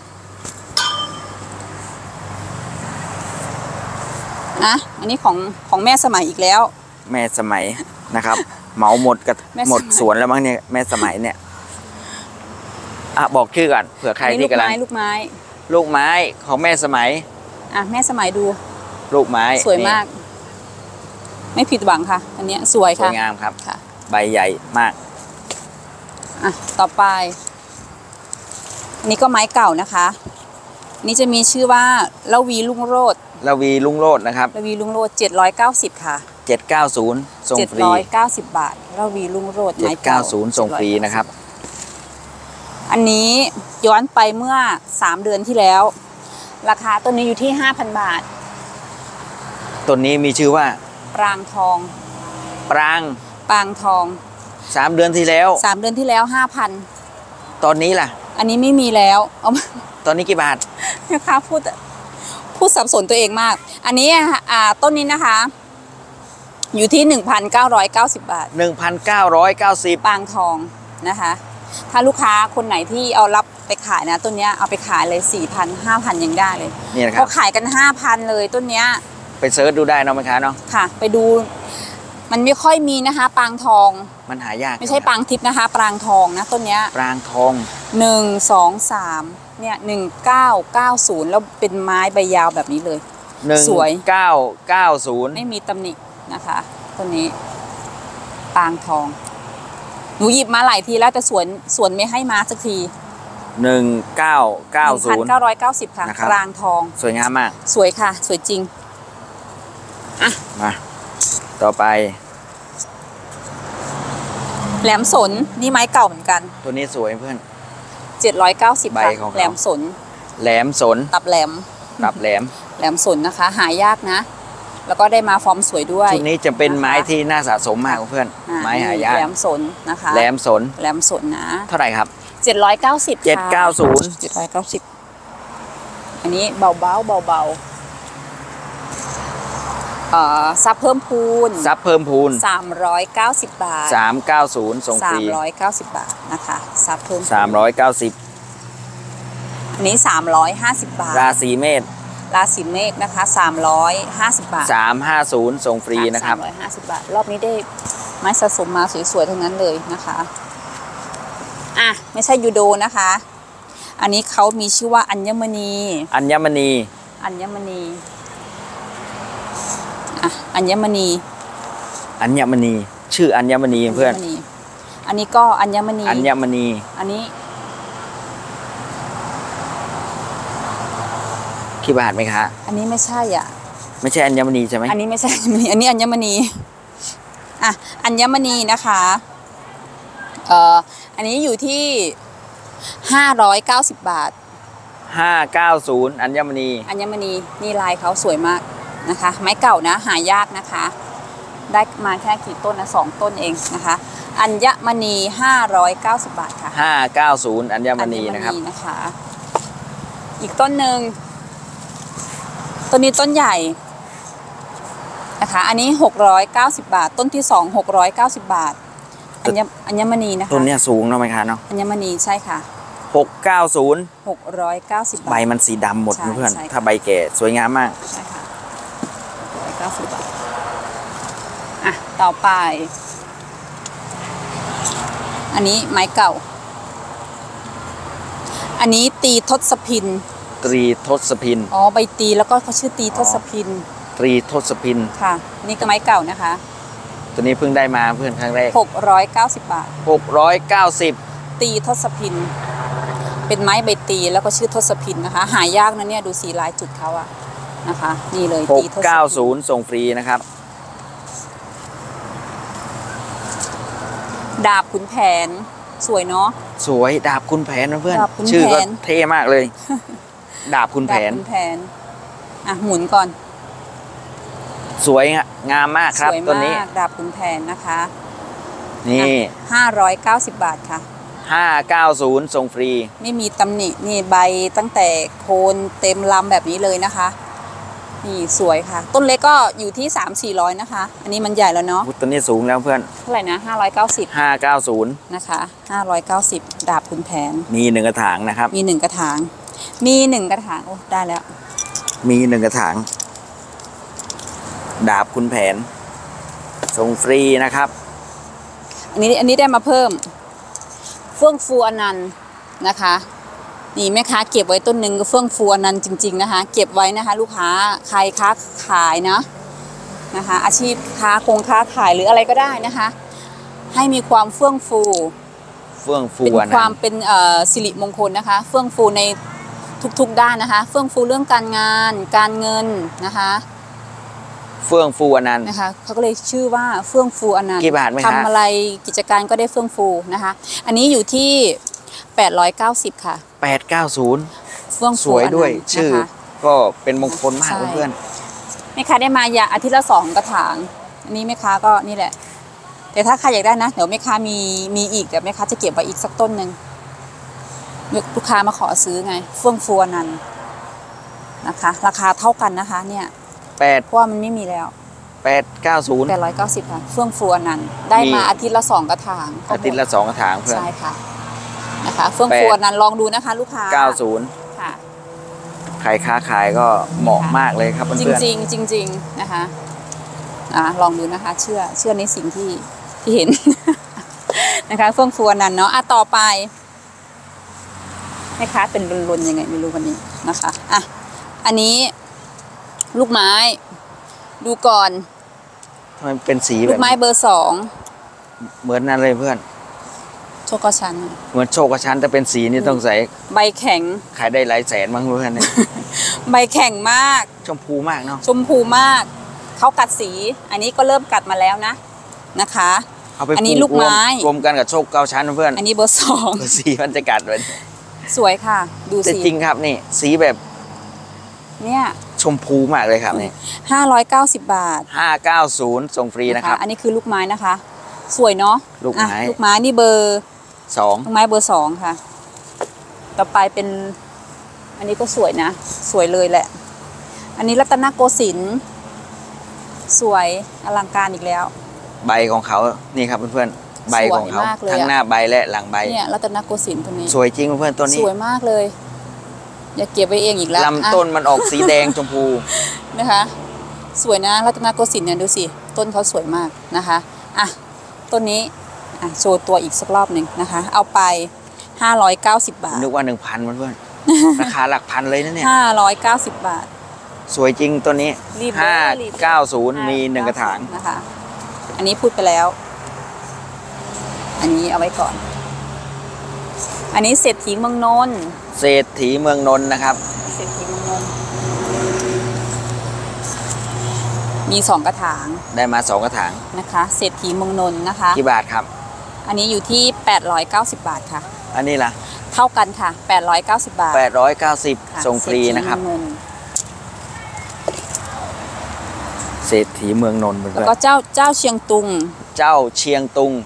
นะอันนี้ของแม่สมัยอีกแล้วแม่สมัยนะครับ เหมาหมดกับแม่สมัยหมดสวนแล้วมั้งเนี่ยแม่สมัยเนี่ยอ่ะบอกชื่อก่อนเผื่อใครอันนี้ที่กำลังลูกไม้ลูกไม้ของแม่สมัยอ่ะแม่สมัยดูลูกไม้สวยมาก ไม่ผิดหวังค่ะ อันเนี้ยสวยนี่สวค่ะยงามครับค่ะใบใหญ่มากอ่ะต่อไปอันนี้ก็ไม้เก่านะคะอันนี่จะมีชื่อว่าละวีลุงโรดละวีลุงโรดนะครับละวีลุงโรด790ค่ะ 790ส่งฟรี 790 บาทละวีลุงโรดไม้เก่า 790ส่งฟรีนะครับอันนี้ย้อนไปเมื่อ3 เดือนที่แล้ว ราคาต้นนี้อยู่ที่ 5,000 บาทต้นนี้มีชื่อว่าปรางทองปรางปรางทอง 3 เดือนที่แล้ว 3 เดือนที่แล้ว 5,000 ตอนนี้ล่ะอันนี้ไม่มีแล้วเอามาตอนนี้กี่บาทแม่ค้าพูดสับสนตัวเองมาก อันนี้ต้นนี้นะคะ อยู่ที่ 1,990 บาท 1,990 ปางทองนะคะ ถ้าลูกค้าคนไหนที่เอารับไปขายนะต้นเนี้ยเอาไปขายเลย 4,000 5,000 ยังได้เลยนี่นะครัเขาบขายกัน 5,000 เลยต้นเนี้ยไปเซิร์ชดูได้เนาะแม่ค้าเนาะค่ะ ไปดูมันไม่ค่อยมีนะคะ ปางทองมันหายากไม่ใช่ปางทิพย์นะคะ ปรางทองนะต้นเนี้ยปรางทอง 1 2 3เนี่ย1990แล้วเป็นไม้ใบยาวแบบนี้เลย สวย 1990 ไม่มีตำหนินะคะต้นนี้ปางทองหนูหยิบมาหลายทีแล้วแต่สวนไม่ให้มาสักที 1990 1,990 ค่ะนะครับปรางทองสวยงามมากสวยค่ะ สวยจริงมา ต่อไปแหลมสนนี่ไม้เก่าเหมือนกันตัวนี้สวยเพื่อน 790 ใบค่ะของเขาแหลมสนแหลมสนตับแหลมตับแหลมแหลมสนนะคะ หายากนะ แล้วก็ได้มาฟอร์มสวยด้วยชุดนี้จะเป็นนะคะไม้ที่น่าสะสมมากเพื่อน ไม้หายากแหลมสนนะคะแหลมสนแหลมสนนะเท่าไหร่ครับ 790ค่ะ 790 790อันนี้เบาซับเพิ่มพูนซับเพิ่มพูน 390 บาท 390ส่งฟรี 390 บาทนะคะซับเพิ่มพูน 390 อันนี้350 บาทราศีเมษราศีเมฆนะคะ350 บาท 350ส่งฟรีนะครับ 350 บาท รอบนี้ได้ไม้สะสมมาสวยๆทั้งนั้นเลยนะคะอ่ะไม่ใช่ยูโดนะคะ อันนี้เขามีชื่อว่าอัญมณีอัญมณีอัญมณีอ่ะอัญมณีอัญมณี ชื่ออัญมณีเพื่อนอันนี้ก็อัญมณีอัญมณีอันนี้กี่บาทไหมคะอันนี้ไม่ใช่อ่ะไม่ใช่อัญมณีใช่ไหมอันนี้ไม่ใช่อัญมณีอันนี้อัญมณีอ่ะอัญมณีนะคะอันนี้อยู่ที่590 บาท 590อัญมณีอัญมณีนี่ลายเขาสวยมากนะคะ ไม้เก่านะหายากนะคะ ได้มาแค่กี่ต้นนะ2 ต้นเองนะคะ อัญมณี590 บาทค่ะ 590อัญมณีนะครับนะคะ อีกต้นหนึ่งต้นนี้ต้นใหญ่นะคะ อันนี้690 บาท ต้นที่2 690 บาทอัญมณีนะคะต้นเนี้ยสูงเนาะไหมคะเนาะอัญมณีใช่ค่ะ 690 690 บาทใบมันสีดำหมดใช่เพื่อนใช่ค่ะถ้าใบแก่สวยงามมากใช่ค่ะ190 บาทอ่ะต่อไป อันนี้ไม้เก่า อันนี้ตีทศพินตรีทศพินอ๋อใบตีแล้วก็เขาชื่อตีทศพินตรีทศพินค่ะนี่ก็ไม้เก่านะคะตัวนี้เพิ่งได้มาเพื่อนครั้งแรก 690 บาท 690 ตีทศพิน เป็นไม้ใบตีแล้วก็ชื่อทศพินนะคะ หายากนะเนี่ยดูสีลายจุดเขาอะนะคะ นี่เลยตีทศพิน 690ส่งฟรีนะครับดาบขุนแผนสวยเนาะสวยดาบคุณแผนเพื่อนดาบคุณแผนชื่อก็เท่มากเลย ดาบคุณแผนดาบคุณแผนอ่ะหมุนก่อนสวยงามมากครับสวยต้นนี้มากดาบคุณแผนนะคะนี่ 590 บาทค่ะ 590ส่งฟรีไม่มีตำหนินี่ใบตั้งแต่โคนเต็มลำแบบนี้เลยนะคะ นี่สวยค่ะ ต้นเล็กก็อยู่ที่ 300-400 นะคะ อันนี้มันใหญ่แล้วเนาะต้นนี้สูงแล้วเพื่อนเท่าไหร่นะ590 590 นะคะ590ดาบคุณแผนมี1กระถางนะครับมี1กระถางมี1กระถางโอ้ได้แล้วมี1กระถาง ดาบคุณแผนส่งฟรีนะครับอันนี้ได้มาเพิ่มเฟื่องฟูอนันต์นะคะนี่แม่ค้าเก็บไว้ต้นหนึ่งก็เฟื่องฟูอนันต์จริงๆนะคะเก็บไว้นะคะลูกค้าใครค้าขายนะคะอาชีพค้าขายหรืออะไรก็ได้นะคะ ให้มีความเฟื่องฟูเฟื่องฟูเป็นอันความนั้นเป็นสิริมงคลนะคะเฟื่องฟูในทุกๆด้านนะคะ เฟื่องฟูเรื่องการงานการเงินนะคะเฟื่องฟูอันนั้นนะคะเขาก็เลยชื่อว่าเฟื่องฟูอนันต์กี่บาทไหมคะทำอะไรกิจการก็ได้เฟื่องฟูนะคะ อันนี้อยู่ที่890ค่ะ 890 เฟื่องสฟูวยอนันต์ด้วยชื่อนะคะก็เป็นมงคลมากใช่เพื่อนแม่ค้าได้มาอย่างอาทิตย์ละ2กระถาง อันนี้แม่ค้าก็นี่แหละ แต่ถ้าใครอยากได้นะเดี๋ยวแม่ค้ามีอีกเดี๋ยวแม่ค้าจะเก็บไว้อีกสักต้นหนึ่งลูกค้ามาขอซื้อไงเฟื่องฟูอนันต์นะคะ ราคาเท่ากันนะคะเนี่ย 8 เพราะว่ามันไม่มีแล้ว 890 890ค่ะเฟื่องฟูอนันต์ได้มาอาทิตย์ละ2กระถางอาทิตย์ละ2กระถางเพื่อนใช่ค่ะนะคะเฟื่องฟูอนันต์ลองดูนะคะ ลูกค้า 90 ค่ะใครค้าขายก็เหมาะมากเลยครับเพื่อนจริงๆนะคะลองดูนะคะ เชื่อในสิ่งที่เห็น นะคะเฟื่องฟูอนันต์เนาะต่อไปแม่ค้าเป็นรุนๆยังไงไม่รู้วันนี้นะคะอันนี้ลูกไม้ดูก่อนทำไมเป็นสีลูแบบกไม้เบอร์เหมือนนั่นเลยเพื่อน 2โชคชันเหมือนโชคกระชั้นแต่เป็นสีนี่ต้องใส่ใบแข็งขายได้หลายแสนมั้งเพื่อนเนี่ยใบแข็งมากชมพูมากเนาะชมพูมากเขากัดสี อันนี้ก็เริ่มกัดมาแล้วนะคะเอาไปอันนี้ปลูกไม้รวมกันกับโชคเก้าชั้นเพื่อนอันนี้เบอร์สีมันจะกัดเลย 2สวยค่ะ ดูแต่สิจริงครับนี่ สีแบบเนี่ยชมพูมากเลยครับนี่ 590 บาท 590ส่งฟรีนะครับอันนี้คือลูกไม้นะคะ สวยเนาะลูกไม้ลูกไม้นี่เบอร์ 2 ลูกไม้เบอร์ 2ค่ะต่อไปเป็นอันนี้ก็สวยนะ สวยเลยแหละ อันนี้รัตนโกสินทร์สวยอลังการอีกแล้วใบของเขานี่ครับเพื่อนๆใบของเขาสวยมากเลยอะทั้งหน้าใบและหลังใบเนี่ยรัตนโกสินทร์ตัวนี้สวยจริงเพื่อนๆต้นสนี้วยมากเลย อย่าเก็บไว้เองอีกแล้วลำต้นมันออกสีแดงชมพูนะคะ สวยนะรัตนโกสินทร์เนี่ยดูสิต้นเขาสวยมากนะคะต้นนี้โชว์ตัวอีกสักรอบหนึ่งนะคะ เอาไป590 บาทนึกว่า 1,000เพื่อนๆ ราคาหลักพันเลยนะเนี่ย 590 บาทสวยจริงตัวนี้รีบเลยรีบ 590 มี1กระถางนะคะ อันนี้พูดไปแล้ว อันนี้เอาไว้ก่อน อันนี้เศรษฐีเมืองนนท์เศรษฐีเมืองนนท์นะครับเศรษฐีเมืองนนท์มี2กระถางได้มา2กระถางนะคะ เศรษฐีเมืองนนท์นะคะกี่บาทครับอันนี้อยู่ที่890 บาทค่ะอันนี้ล่ะเท่ากันค่ะ890 บาทค่ะ 890ส่งฟรีนะครับเศษฐีเมืองนนท์เศรษฐีเมืองนนท์เพื่แล้วอนก็เจ้าเชียงตุงๆเจ้าเชียงตุง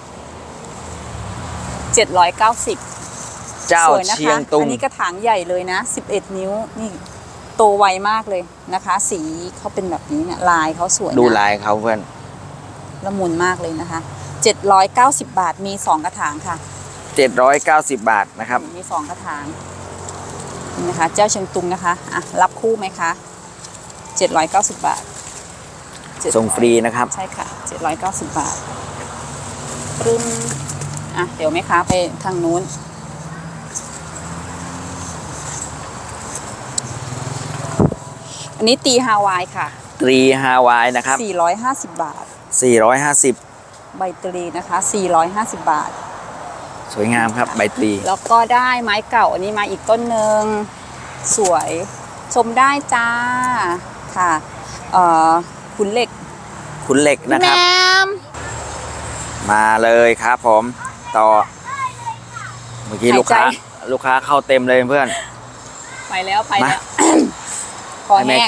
790 เจ้าสวยนะคะเชียงตุงอันนี้กระถางใหญ่เลยนะ11 นิ้วนี่โตไวมากเลยนะคะ สีเขาเป็นแบบนี้เนี่ยลายเขาสวยนะดูลายเขาเพื่อนละมุนมากเลยนะคะ790 บาทมี2กระถางค่ะ 790 บาทนะครับมี2กระถางนี่นะคะ เจ้าเชียงตุงนะคะรับคู่ไหมคะ790 บาทส่งฟรีนะครับใช่ค่ะ790 บาทปรึ้มเดี๋ยวแม่ค้าไปทางนู้น อันนี้ตีฮาวายค่ะตรีฮาวายนะครับ 450 บาท 450 ใบตรีนะคะ450 บาทสวยงามครับใบตรีแล้วก็ได้ไม้เก่าอันนี้มาอีกต้นหนึ่งสวยชมได้จ้าค่ะขุนเหล็กขุนเหล็กนะครับแมมมาเลยครับผมต่อเมื่อกี้ลูกค้าเข้าเต็มเลยเพื่อนไปแล้วคอแห้ง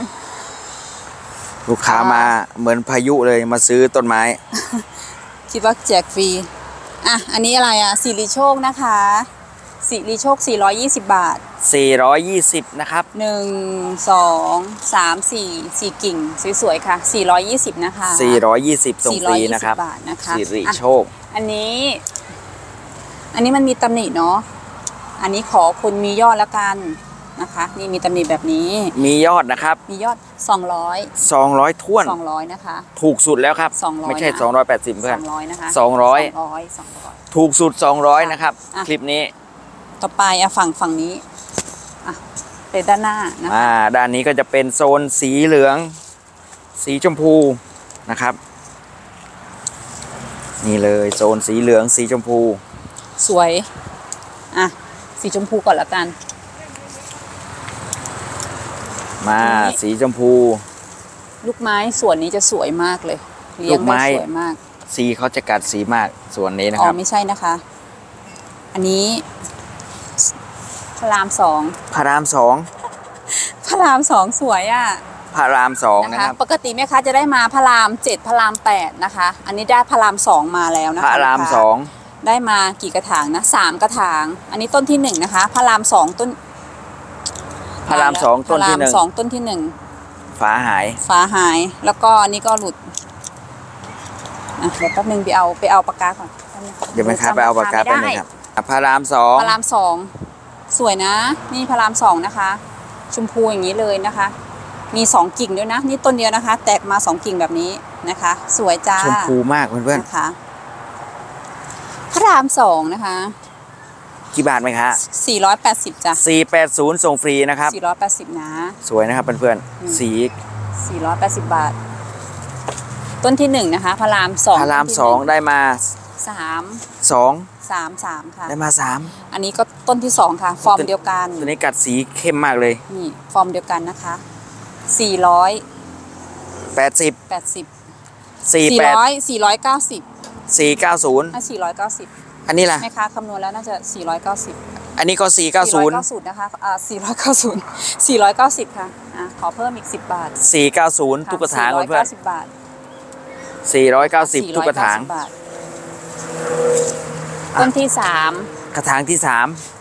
ลูกค้ามาเหมือนพายุเลยมาซื้อต้นไม้คิดว่าแจกฟรีอ่ะอันนี้อะไรอ่ะสิริโชคนะคะสิริโชค420 บาท 420นะครับ 1 2 3 4กิ่งสวยๆค่ะ420นะคะ 420ส่งฟรีนะครับบาทนะคะสิริโชคอันนี้มันมีตำหนิเนาะอันนี้ขอคุณมียอดแล้วกันนะคะนี่มีตำหนิแบบนี้มียอดนะครับมียอด200 ท้วน 200นะคะถูกสุดแล้วครับ 200 ไม่ใช่280เพื่อน 200นะคะ 200ถูกสุด200นะครับคลิปนี้ต่อไปฝั่งนี้เป็นด้านหน้านะคะด้านนี้ก็จะเป็นโซนสีเหลืองสีชมพูนะครับนี่เลยโซนสีเหลืองสีชมพูสวยสีชมพูก่อนละกันมาสีชมพูลูกไม้ส่วนนี้จะสวยมากเลยเลี้ยงได้สวยมากสีเขาจะกัดสีมากส่วนนี้นะครับไม่ใช่นะคะอันนี้พระราม2 พระราม 2สวยพระราม2นะครับปกติแม่ค้าจะได้มาพระราม7พระราม8นะคะอันนี้ได้พระราม2มาแล้วนะคะพระราม2 ได้มากี่กระถางนะ3กระถางอันนี้ต้นที่1นะคะพระราม2ต้นพระราม2ต้นที่1 ต้นที่ 1ฝาหายแล้วก็อันนี้ก็หลุดเดี๋ยวแป๊บนึงไปเอาปากกาก่อนเดี๋ยวแม่ค้าไปเอาปากกาไปเลยครับพระราม 2สวยนะนี่พระราม2นะคะชมพูอย่างนี้เลยนะคะมี2กิ่งด้วยนะนี่ต้นเดียวนะคะแตกมา2กิ่งแบบนี้นะคะสวยจ้าชมพูมากเพื่อนๆนะคะพระราม2นะคะกี่บาทไหมคะ 480จ้ะ 480ส่งฟรีนะครับ 480นะสวยนะครับเพื่อนๆสี 480 บาทต้นที่1นะคะพระราม2 ได้มา 3ค่ะได้มา3 อันนี้ก็ต้นที่2ค่ะฟอร์มเดียวกันตัวนี้กัดสีเข้มมากเลยนี่ฟอร์มเดียวกันนะคะ490 อันนี้ล่ะแม่ค้าคำนวณแล้วน่าจะ490 อันนี้ก็ 490นะคะ490ค่ะขอเพิ่มอีก10 บาท 490ทุกกระถางเพื่อน 490 บาท 490ทุกกระถางต้นที่3 กระถางที่3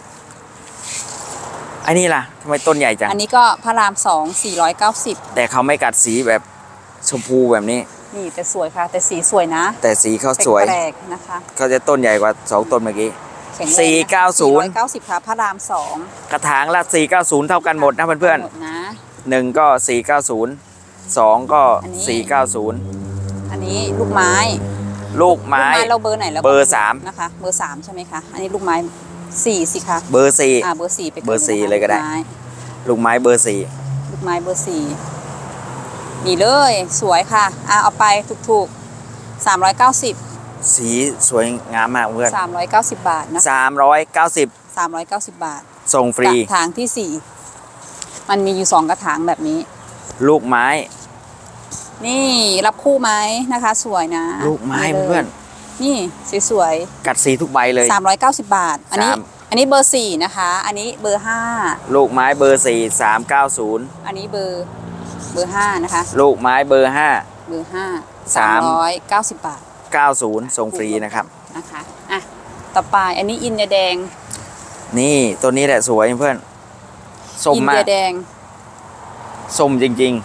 อันนี้ล่ะทำไมต้นใหญ่จังอันนี้ก็พระราม2 490 แต่เขาไม่กัดสีแบบชมพูแบบนี้นี่แต่สวยค่ะแต่สีสวยนะแต่สีเขาสวยแปลกนะคะเขาจะต้นใหญ่กว่า2ต้นเมื่อกี้ 490ค่ะพระราม2 กระถางละ490เท่ากันหมดนะเพื่อนๆ1ก็490 2ก็490 อันนี้ลูกไม้เราเบอร์ไหนแล้วเบอร์3 นะคะเบอร์3ใช่ไหมคะอันนี้ลูกไม้4สิคะเบอร์4 เบอร์4ไปเบอร์4เลยก็ได้ลูกไม้เบอร์4 ลูกไม้เบอร์4นี่เลยสวยค่ะเอาไปถูก390 สีสวยงามมากเพื่อน 390 บาทนะ390 บาทส่งฟรีกระถางที่4มันมีอยู่2กระถางแบบนี้ลูกไม้นี่รับคู่ไหมนะคะสวยนะลูกไม้เพื่อนนี่สวยกัดสีทุกใบเลย 390 บาทอันนี้เบอร์4นะคะอันนี้เบอร์5 ลูกไม้เบอร์4 390 อันนี้เบอร์5นะคะลูกไม้เบอร์ 5 390 บาท 90ส่งฟรีนะครับต่อไปอันนี้อินเดียแดงนี่ตัวนี้แหละสวยเพื่อนส้มมากอินเดียแดงส้มจริง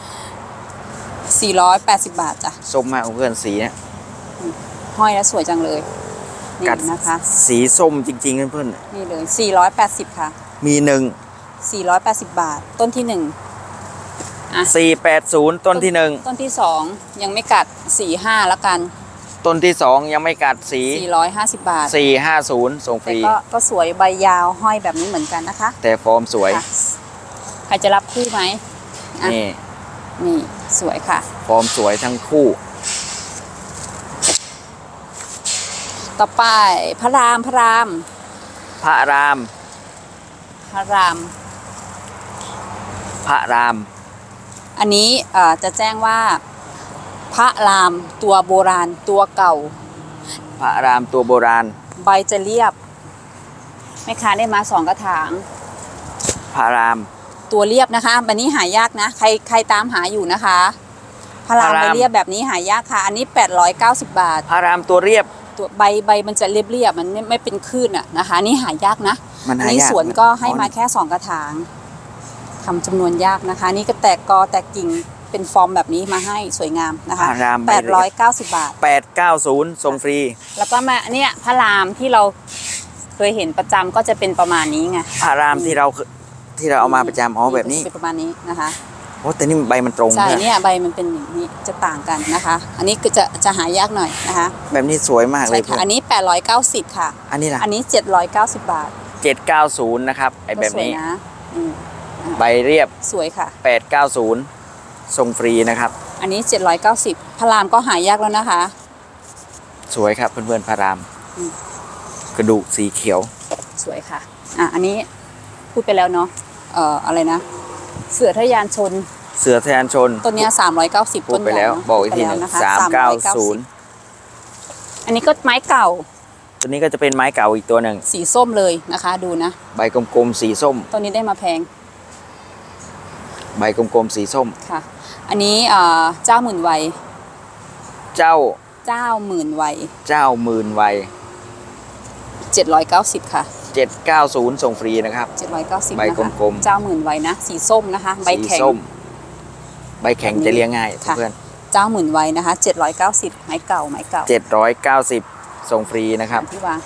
480 บาทจ้ะส้มมากเพื่อนสีเนี่ยห้อยแล้วสวยจังเลยกัดนะคะสีส้มจริงๆเพื่อนนี่เลย480ค่ะมี 480 บาทต้นที่ 480ต้นที่1 ต้นที่2ยังไม่กัด45แล้วกันต้นที่2ยังไม่กัดสี 450 บาท 450ส่งฟรีก็สวยใบยาวห้อยแบบนี้เหมือนกันนะคะแต่ฟอร์มสวยใครจะรับคู่ไหมนี่สวยค่ะฟอร์มสวยทั้งคู่ต่อไปพระรามอันนี้จะแจ้งว่าพระรามตัวโบราณตัวเก่าพระรามตัวโบราณใบจะเรียบแม่ค้าได้มา2 กระถางพารามตัวเรียบนะคะแบบนี้หายากนะใครตามหาอยู่นะคะพารามใบเรียบแบบนี้หายากค่ะ อันนี้890 บาทพารามตัวเรียบตัวใบมันจะเรียบมันไม่เป็นคลื่นอะนะคะนี่หายากนะมันหายากนี่สวนก็ให้มาแค่2 กระถางทำจำนวนยากนะคะ นี่ก็แตกกอแตกกิ่งเป็นฟอร์มแบบนี้มาให้สวยงามนะคะพารามใบเรียบ 890 บาท 890ส่งฟรีแล้วก็มาเนี่ยพระรามที่เราเคยเห็นประจำก็จะเป็นประมาณนี้ไงพารามที่เราเอามาประจำอ๋อแบบนี้เป็นประมาณนี้นะคะโอ้แต่นี่ใบมันตรงใช่นะเนี่ยใบมันเป็นอย่างนี้จะต่างกันนะคะ อันนี้ก็จะหายากหน่อยนะคะแบบนี้สวยมากเลใช่ยค่ะอันนี้890ค่ะอันนี้ล่ะอันนี้790 บาท 790นะครับไอแบบนี้ก็สวยนะอืมใบเรียบสวยค่ะ 890ส่งฟรีนะครับอันนี้790พระรามก็หายากแล้วนะคะสวยครับเพื่อนๆพารามอืมกระดูกสีเขียวสวยค่ะอันนี้พูดไปแล้วเนาะอะไรนะ เสือทะยานชนเสือทะยานชนต้นเนี้ย390 พูต้ดนไปใหญ่แล้วเนาะบอกอีกทีหนึงพูดไปแล้วนะคะ 390 อันนี้ก็ไม้เก่าตัวนี้ก็จะเป็นไม้เก่าอีกตัวหนึ่งสีส้มเลยนะคะ ดูนะใบกลมๆสีส้มต้นนี้ได้มาแพงใบกลมๆสีส้มค่ะ อันนี้เจ้าหมื่นวัยเจ้าเจ้าหมื่นวัยเจ้าหมื่นวัย 790 ค่ะ 790ส่งฟรีนะครับ 790 ใบนะคะกลมๆเจ้าหมื่นวัยนะ สีส้มนะคะ ใบสีแข็งส้มใบแข็งจะเลี้ยงง่ายค่ะเพื่อนเจ้าหมื่นวัยนะคะ790ไม้เก่า 790ส่งฟรีนะครับที่วาง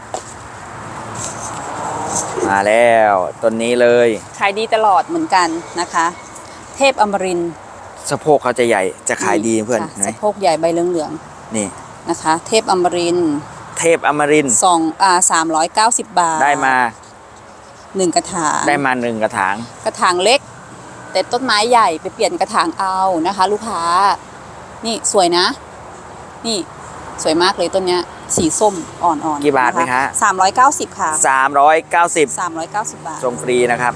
มาแล้วต้นนี้เลยขายดีตลอดเหมือนกันนะคะ เทพอมรินทร์สะโพกเขาจะใหญ่จะขายดีเพื่อนค่ะไหนสะโพกใหญ่ใบเหลืองนี่ๆนะคะ เทพอมรินทร์เทพอมรินทร์ 390 บาทได้มา 1 กระถางได้มา1กระถางกระถางเล็ก แต่ต้นไม้ใหญ่ไปเปลี่ยนกระถางเอานะคะ ลูกค้า นี่สวยนะ นี่สวยมากเลยต้นเนี้ย สีส้มอ่อนๆกี่บาทไหมคะ 390 ค่ะ 390 390 บาทส่งฟรีนะครับ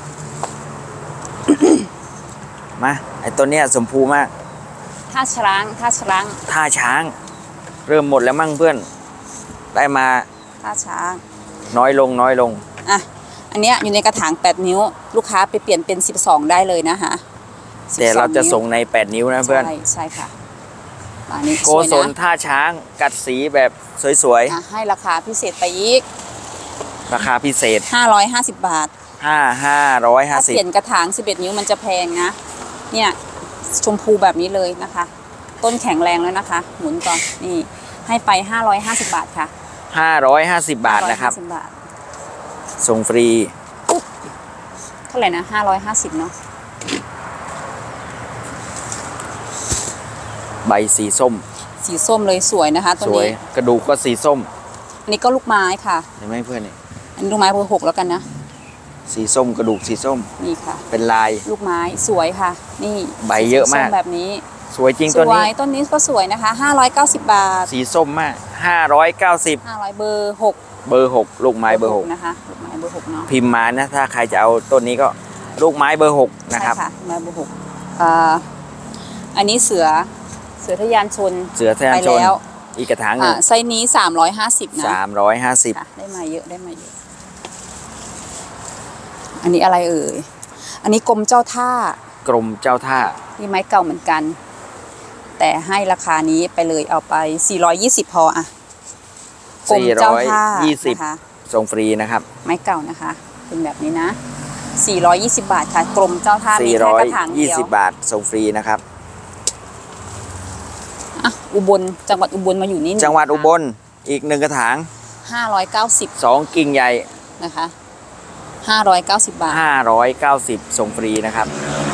มาไอ้ต้นเนี้ยสมพูมากท่าช้างท่าช้าง เริ่มหมดแล้วมั่งเพื่อน ได้มาท่าช้างน้อยลงอ่ะ อันเนี้ยอยู่ในกระถาง8 นิ้ว ลูกค้าไปเปลี่ยนเป็น12ได้เลยนะคะ12 แต่เราจะส่งใน8นิ้วนะเพื่อนใช่ค่ะอันนี้โกสวยศลนะท่าช้างกัดสีแบบสวยให้ราคาพิเศษไปอีกๆราคาพิเศษ 550 บาท ถ้าเปลี่ยน 550 กระถาง11 นิ้วมันจะแพงนะ เนี่ยชมพูแบบนี้เลยนะคะ ต้นแข็งแรงแล้วนะคะ หมุนก่อน นี่ ให้ไป550 บาทค่ะ 550 บาทนะครับ 550 บาทส่งฟรีเท่าไหร่นะ550เนาะใบสีส้มสีส้มเลยสวยนะคะต้นสวยนี้กระดูกก็สีส้มอันนี้ก็ลูกไม้ค่ะเห็นไหมเพื่อนนี่อันนี้ลูกไม้เบอร์ 6แล้วกันนะสีส้มกระดูกสีส้มนี่ค่ะเป็นลายลูกไม้สวยค่ะ นี่ใบเยอะมากส้แบบนี้สวยจริงสต้นวนี้ยต้นนี้ก็สวยนะคะ590 บาทสีส้มมาก 590 500เบอร์6 เบอร์ 6 ลูกไม้เบอร์นะคะลูกไม้เบอร์6เนาะ 6 พิมพ์มานะ ถ้าใครจะเอาต้นนี้ก็ลูกไม้เบอร์ 6 นะครับใช่ค่ะไม้เบอร์6อันนี้เสือทะยานชนเสือทะยานชนไปแล้วอีกกระถางหนึ่งไซส์นี้350นะ 350 ค่ะได้มาเยอะอันนี้อะไรเอ่ยอันนี้กรมเจ้าท่ากรมเจ้าท่านี่ไม้เก่าเหมือนกัน แต่ให้ราคานี้ไปเลยเอาไป420พออะกรมเจ้าท่านะคะส่งฟรีนะครับไม้เก่านะคะ เป็นแบบนี้นะ420 บาทค่ะกรมเจ้าท่ามีแค่กระถางเดียว 420 บาท ส่งฟรีนะครับอ่ะอุบลจังหวัดอุบลมาอยู่นี่จังหวัดอุบลอีก1กระถาง 590 2 กิ่งใหญ่นะคะ590 บาท 590 ส่งฟรีนะครับ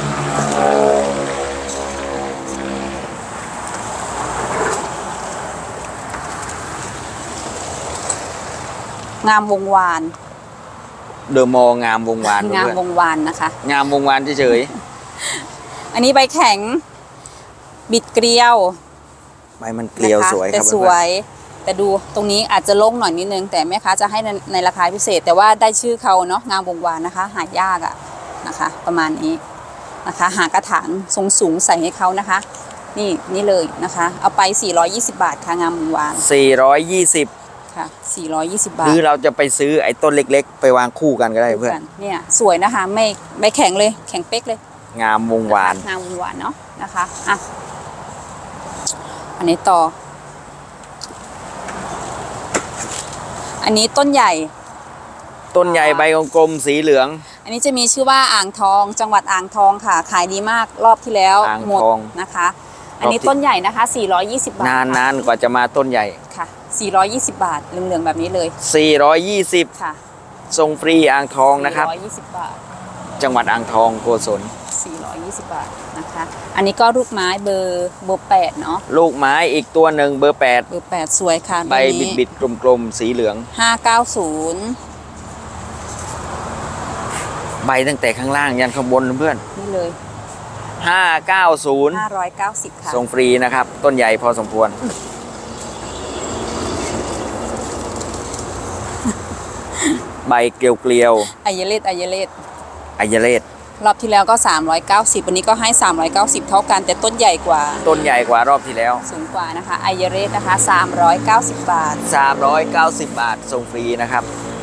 งามวงวานเดอะมอลล์งามวงวานงามเพื่อนวงวานนะคะงามวงวานเฉยอันนี้ใบแข็งบิดเกลียวๆใบมันเกลียวนะคะสวยคแต่รับสวย แต่ดูตรงนี้อาจจะลงหน่อยนิดนึง แต่แม่ค้าจะให้ในราคาพิเศษ แต่ว่าได้ชื่อเขาเนาะงามวงวานนะคะ หายากอะนะคะ ประมาณนี้นะคะ หากระถางทรงสูงใส่ให้เขานะคะ นี่เลยนะคะ เอาไป420 บาทค่ะงามวงวาน 420 ค่ะ420 บาหทรือเราจะไปซื้อไอ้ต้นเล็กๆ ไปวางคู่กันก็ได้เพื่อนเนี่ยสวยนะคะไม่แข็งเลยแข็งเป๊กเลยงามวงวานงามวงวานเนาะนะคะอ่ะอันนี้ต่อ อันนี้ต้นใหญ่ต้นใหญ่ใบกลมๆสีเหลืองอันนี้จะมีชื่อว่าอ่างทองจังหวัดอ่างทองค่ะ ขายดีมากรอบที่แล้วอ่างหมดทองนะคะ อันนี้ต้นใหญ่นะคะ420 บาทนานๆกว่าจะมาต้นใหญ่ค่ะ420 บาทเหลืองๆแบบนี้เลย 420 ค่ะส่งฟรีอ่างทองนะครับ 420 บาทจังหวัดอ่างทองโกศล 420 บาทนะคะ อันนี้ก็ลูกไม้เบอร์8เนาะลูกไม้อีกตัวหนึ่งเบอร์เบอร์8สวยค่ะ 8 ใบบิดๆกลมๆสีเหลือง 590 ใบตั้งแต่ข้างล่างยันข้างบนเพื่อนนี่เลย 590 590ค่ะส่งฟรีนะครับ ต้นใหญ่พอสมควร ใบเกลียวอายเลศๆอายเลศรอบที่แล้วก็390วันนี้ก็ให้390เท่ากันแต่ต้นใหญ่กว่าต้นใหญ่กว่ารอบที่แล้วสูงกว่านะคะอายเลศนะคะ390 บาท 390 บาทส่งฟรีนะครับ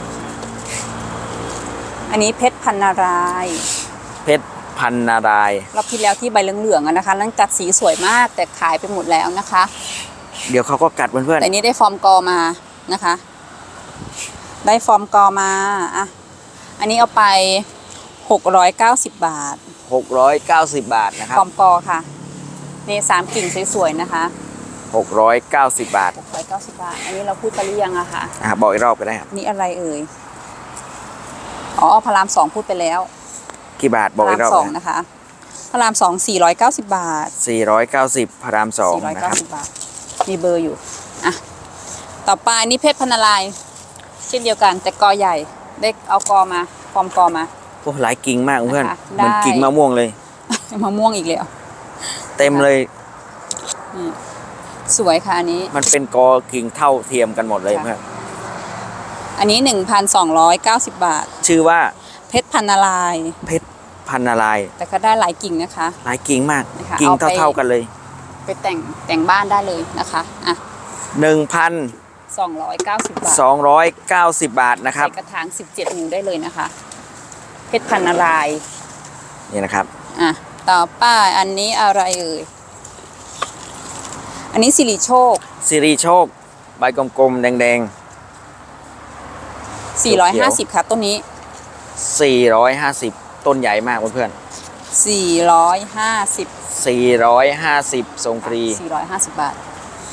อันนี้เพชรพันนารายณ์เพชรพันนารายณ์รอบที่แล้วที่ใบเหลืองๆอะนะคะนั่นกัดสีสวยมากแต่ขายไปหมดแล้วนะคะเดี๋ยวเขาก็กัดเพื่อนแต่นี้ได้ฟอร์มกอมานะคะ ได้ฟอร์มกอมาอ่ะอันนี้เอาไป690 บาทๆ690 บาทนะครัฟอร์มกอค่ะนี่3กิ่งสวยๆนะคะ 690 บาท 690 บาท อันนี้เราพูดไปหรือยังอะคะบอกอีกรอบก็ได้ครับนี่อะไรเอ่ยอ๋อพระราม2พูดไปแล้วกี่บาทพบอกระอีราก มรอบ 2นะคะพระราม2 490 บาท 490พระราม2นะครับ 490 บาท มีเบอร์อยู่อ่ะต่อไปนี่เพชรพันนารายณ์เช่นเดียวกันแต่กอใหญ่ได้เอากอมาฟอร์มกอมาโอ้หลายกิ่งมากเพื่อนนะคะเหมือนได้กิ่งมะม่วงเลยมะม่วงอีกแล้วเต็มเลยนี่สวยค่ะอันนี้มันเป็นกอกิ่งเท่าเทียมกันหมดเลยค่ะเพื่อนอันนี้ 1,290 บาทชื่อว่าเพชรพันนารายณ์เพชรพันนารายณ์แต่ก็ได้หลายกิ่งนะคะหลายกิ่งมากนะคะกิ่งเอาไปเท่าๆกันเลยไปแต่งบ้านได้เลยนะคะอ่ะ 1,290 290 บาทบาทนะครับใส่กระถาง17 นิ้วได้เลยนะคะ เพชรพันนารายณ์นี่นะครับอ่ะต่อไปอันนี้อะไรเอ่ยอันนี้สิริโชคสิริโชคใบกลมๆแดง 450ค่ะต้นนี้ๆ450 ต้นใหญ่มากเพื่อน 450 450ส่งฟรี 450 บาท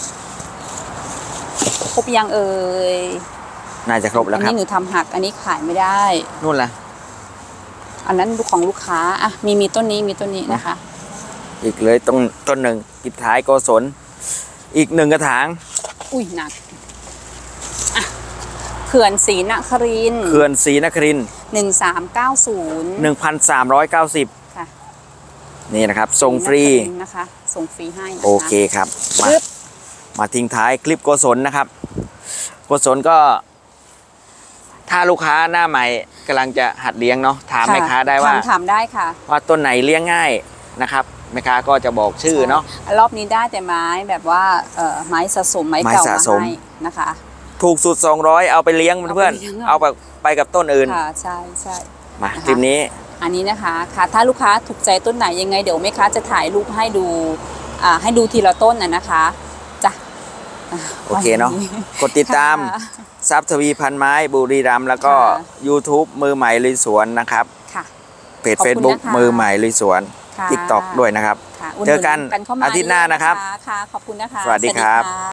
ครบยังเอ่ยน่าจะครบแล้อัวน ครับนี้หนูทำหักอันนี้ขายไม่ได้นู่นล่ะอันนั้นของลูกค้าอ่ะมีต้นนี้นะคะอีกเลยตรงต้นหนึ่งปิดท้ายโกศลอีก1กระถางอุ้ยหนักอ่ะเขื่อนศรีนครินทร์เขื่อนศรีนครินทร์ 1390 1,390 ค่ะนี่นะครับส่งฟรีศนครินทร์นะคะส่งฟรีให้นะคะโอเคครับปึ๊บมาทิ้งท้ายคลิปโกศลนะครับ โกศลก็ ถ้าลูกค้าหน้าใหม่กำลังจะหัดเลี้ยงเนาะถามแม่ค้าได้ว่าถามได้ค่ะว่าต้นไหนเลี้ยงง่ายนะครับแม่ค้าก็จะบอกชื่อเนาะใช่รอบนี้ได้แต่ไม้แบบว่าไม้สะสมไม้เก่าไม้สะสมมาให้นะคะถูกสุด200เอาไปเลี้ยงเพื่อนเอาไปเลี้ยงเอาไปกับต้นอื่นค่ะใช่มานะคะคลิปนี้อันนี้นะคะค่ะถ้าลูกค้าถูกใจต้นไหนยังไงเดี๋ยวแม่ค้าจะถ่ายรูปให้ดูให้ดูทีละต้นนะคะจ้ะโอเคเนาะกดติดตามค่ะทรัพย์ทวีพันไม้บุรีรัมย์แล้วก็ค่ะ YouTube มือใหม่ลุยสวนนะครับค่ะเพจขอบคุณ Facebook นะคะมือใหม่ลุยสวนค่ะ TikTok ด้วยนะครับค่ะเจอกันเข้มอาทิตย์หน้านะครับค่ะขอบคุณนะคะสวัสดีครับะ